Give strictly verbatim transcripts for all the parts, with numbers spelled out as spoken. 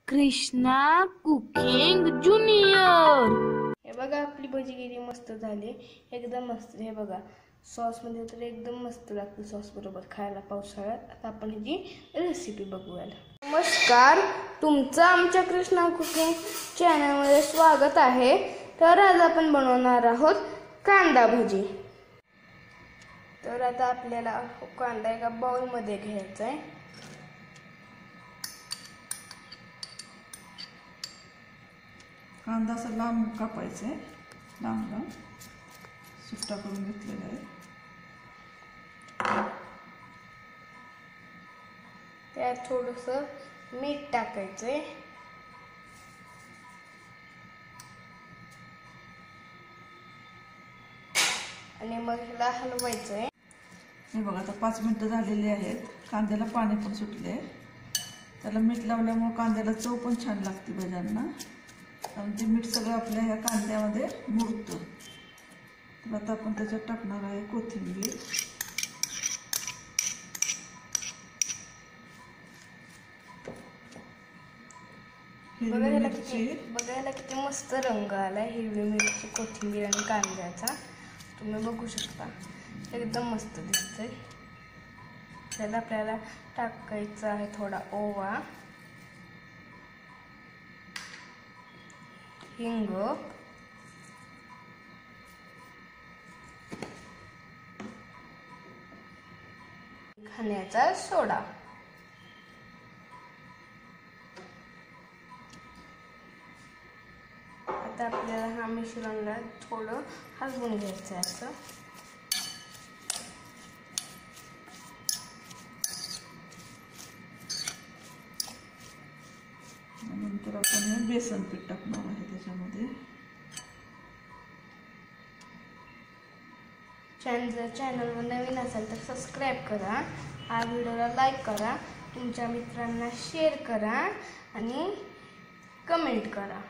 Krishna cooking junior. हे बघा आपली भजी किती मस्त झाली, एकदम मस्त। हे बघा सॉस मध्ये तर एकदम मस्त लागते, सॉस बरोबर खायला पावसाळ्यात। आता आपण ही रेसिपी बघूया। नमस्कार, तुमचं आमच्या कृष्णा कुकिंग चॅनल मध्ये स्वागत आहे। तर आज आपण बनवणार आहोत कांदा भजी। तर आता आपल्याला कांदा एका बाउल मध्ये घ्यायचा आहे। कांदा असा लांब कापायचा आहे, लांब लांब सुट्टा करून घेतलेला आहे। त्यात थोडंसं मीठ टाकायचं आहे आणि मग ह्याला हलवायचं आहे। हे बघा आता पाच मिनिटं झालेली आहेत, कांद्याला पाणी पण सुटले। त्याला मीठ लावल्यामुळे कांद्याला चव पण छान लागते भज्यांना, कारण ते मीठ सगळं आपल्या ह्या कांद्यामध्ये मुरतं। तर आता आपण त्याच्यात टाकणार आहे कोथिंबीर। हिरवी मिरची, बघायला किती मस्त रंग आलाय, हिरवी मिरची, कोथिंबीर आणि कांद्याचा तुम्ही बघू शकता, एकदम मस्त दिसतंय। त्याला आपल्याला टाकायचं आहे थोडा ओवा, हिंग, खाण्याचा सोडा। आता आपल्याला हा मिश्रणला थोडं हलवून घ्यायचं आहे असं। नंतर आपण हे बेसन पीठ टाकणार आहे त्याच्यामध्ये। चॅनल जर चॅनलवर नवीन असेल तर सबस्क्राईब करा, हा व्हिडिओला लाईक करा, तुमच्या मित्रांना शेअर करा आणि कमेंट करा।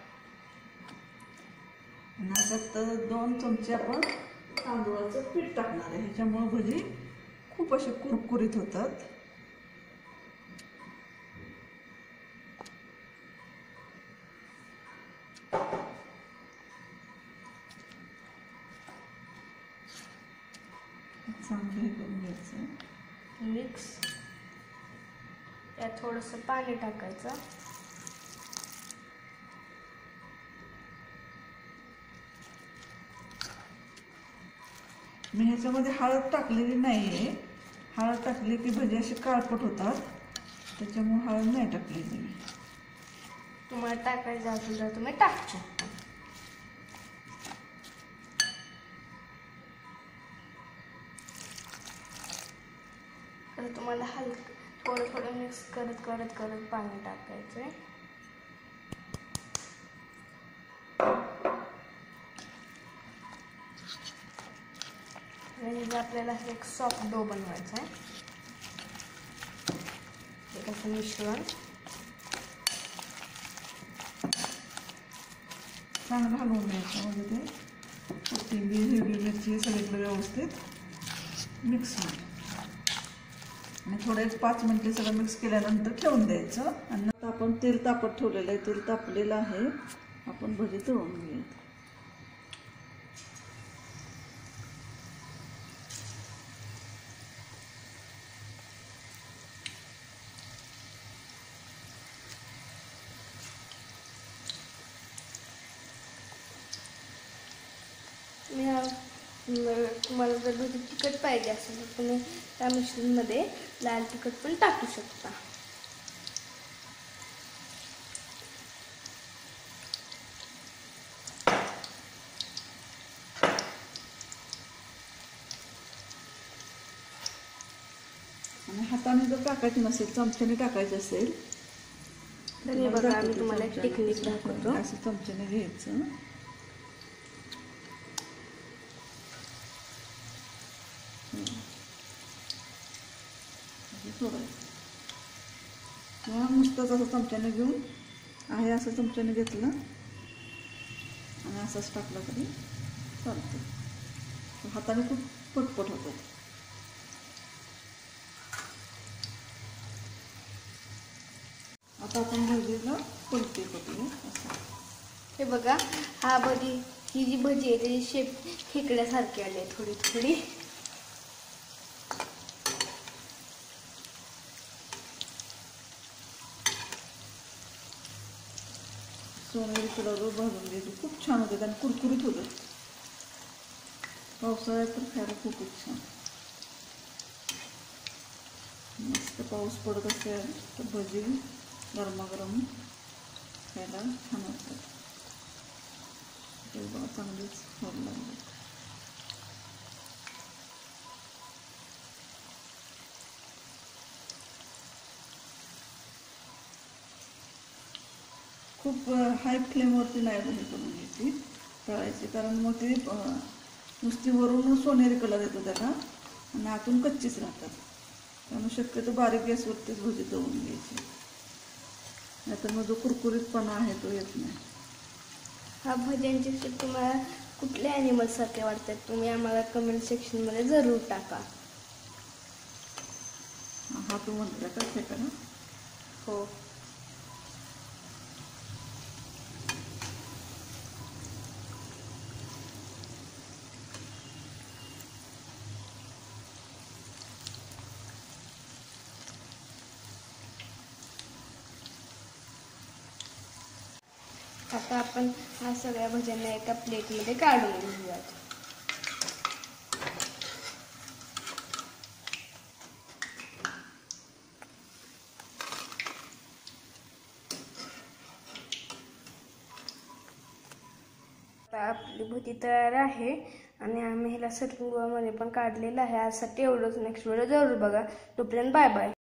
ह्याच्यात दोन चमचे आपण तांदूळाचं पीठ टाकणार आहे, ह्याच्यामुळे भजी खूप असे कुरकुरीत होतात। चांगलं हे करून घ्यायचं मिक्स। त्यात थोडंसं पाणी टाकायचं। मी ह्याच्यामध्ये हळद टाकलेली नाही आहे, हळद टाकली की भजी असे काळपट होतात, त्याच्यामुळे हळद नाही टाकलेली मी। तुम्हाला टाकायचं असेल तर तुम्ही टाकू शकता। तर तुम्हाला हलकं थोडं थोडं मिक्स करत करत करत पाणी टाकायचं आहे। आणि आपल्याला एक सॉफ्ट डो बनवायचा आहे, एक असं मिश्रण चांगलं हलवून घ्यायचं, म्हणजे ते कोथिंबीर, हिरवी मिरची सगळीकडे व्यवस्थित मिक्स होईल। आणि थोडं एक पाच मिनिटे सगळं मिक्स केल्यानंतर ठेवून द्यायचं। आणि आता आपण तेल तापत ठेवलेलं आहे, तेल तापलेलं आहे, आपण भजी तळून घेऊयात। तुम्हाला जर भजी तिखट पाहिजे असेल तर तुम्ही त्या मिश्रणमध्ये लाल तिखट पण टाकू शकता। आणि हाताने जर टाकायची नसेल, चमच्याने टाकायचं असेल तर हे बघा आम्ही तुम्हाला एक टेक्निक दाखवतो। असं चमच्याने घ्यायचं, किंवा नुसतंच असं चमच्याने घेऊन आहे असं चमच्याने घेतलं आणि असंच टाकलं तरी चालतं। हाताने खूप पटपट होतात। आता आपण भजीला पलटी होते असं. हे बघा, हा भजी ही जी भजी आहे त्याची शेप खेकड्यासारखी आली आहे थोडी थोडी. सोनेरी कलरवर भाजून घ्यायचं. खूप छान होते आणि कुरकुरीत होतं. पावसाळ्यात तर खायला खूपच छान. मस्त पाऊस पडत असेल तर भजी गरमागरम खायला छान वाटतात. ते बघा चांगलीच होऊ लागली. खूप हाय फ्लेमवरती नाही भजी करून घ्यायची, तळायची, कारण मग ती नुसती वरून सोनेरी कलर येतो त्याला आणि आतून कच्चीच राहतात. त्यामुळे शक्यतो बारीक गॅसवरतीच भजी तळून घ्यायची, नाहीतर मग जो कुरकुरीतपणा आहे तो येत नाही. हा भज्यांचे शेप तुम्हाला कुठल्या ॲनिमल्ससारखे वाटतात तुम्ही आम्हाला कमेंट सेक्शनमध्ये जरूर टाका. हा तू म्हणतो का खेकडा? हो. आता आपण हा सगळ्या भज्यांना एका प्लेटमध्ये काढून घेऊयात. आता आपली भजी तयार आहे आणि आम्ही ह्याला सर्विंग बोलमध्ये पण काढलेलं आहे. आजसाठी एवढंच. नेक्स्ट व्हिडिओ जरूर बघा. तोपर्यंत बाय बाय.